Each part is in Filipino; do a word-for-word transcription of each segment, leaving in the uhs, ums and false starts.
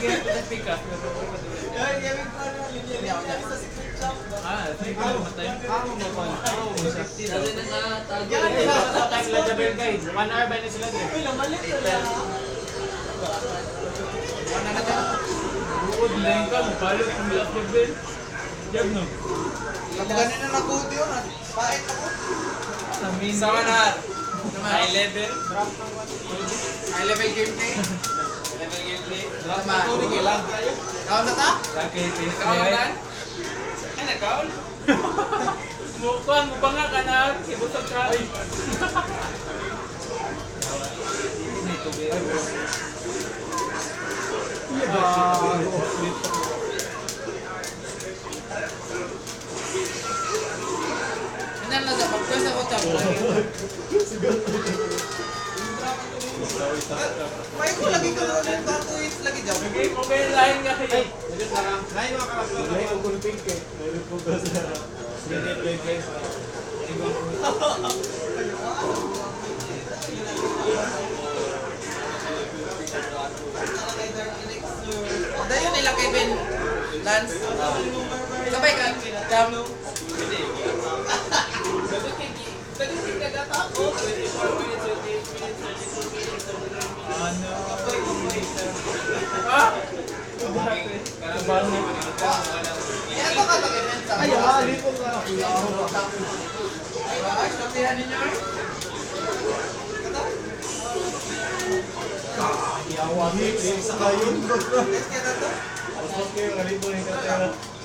pick up. Ah, three ko matay. Amo mo pa. Amo mo sa tira. Yan sa time la jabel guys. One hour ba ni sila din? Pila malit na. Ano na ka? Buod lang ka, palo kung last jabel. Jab no. Kapag na nakuti yun, pait ako. Sa manar. High level. High level gameplay. Level gameplay. Drop na. Kaon na ta? Kaon na ta? Ay, nagkaon? Mukuhan mo ba nga ka na? Ibusag ka rin. Ano na sa pagkas ako ta? May ko lagi ka naman yung tatuit lagi dyan. Okay, okay, lain nga kayo. Lain mga kalapit. Lain ang gulping ke. Lain po ba sa... Minute lang kayo. Dayon nila Kevin Lance. Sabay ka. Jam. Ano? Ah? Kabal na. Yan ba ka mag-event sa Ay, ali po ka. Ay, baka sabihan ninyo eh. Yawa ni sa kayon. Let's get na to. Pasok kayo, kalibo yung katera.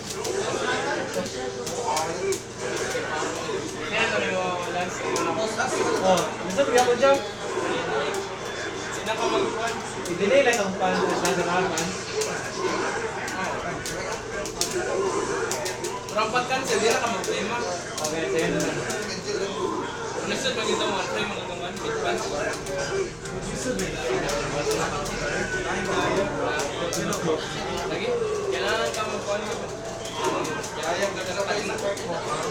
Kaya ito yung lance. Oh, gusto mo ako dyan? Sina ka mag-uwan? I-delay lang ang pan sa naraman. Rampat kan, hindi na ka mag-tema. Okay, sa'yo na lang. Unasad, mag-ito mo, try mga gaman, mid-pan. Lagi, kailangan ka mag-pan mo. Kaya ka na tayo na park mo.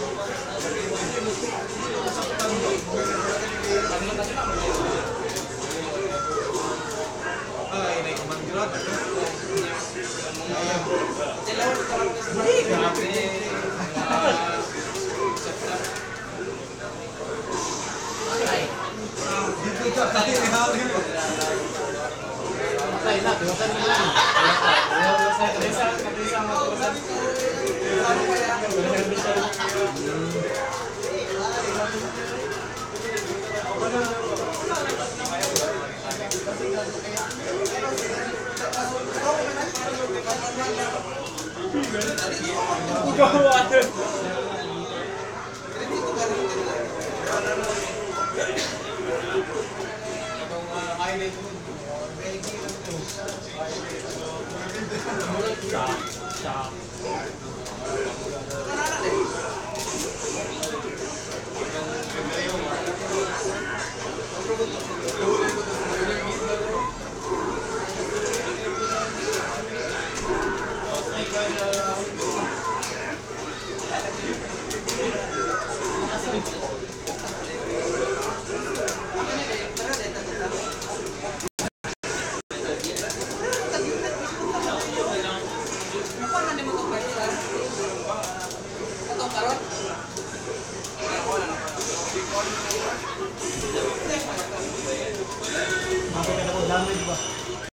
Ay, may kumandurot. Patay na, tiwasan mo lang. Katisa, katisa, matiwasan. Shock, shock.